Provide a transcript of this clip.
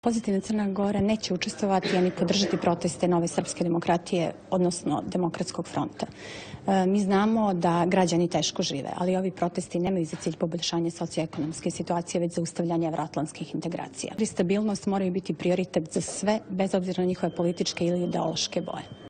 Pozitivna Crna Gora neće učestvovati ani podržati proteste Nove srpske demokratije, odnosno Demokratskog fronta. Mi znamo da građani teško žive, ali ovi protesti nemaju za cilj poboljšanje socioekonomske situacije, već zaustavljanje evroatlantskih integracija. Stabilnost moraju biti prioritet za sve, bez obzira na njihove političke ili ideološke boje.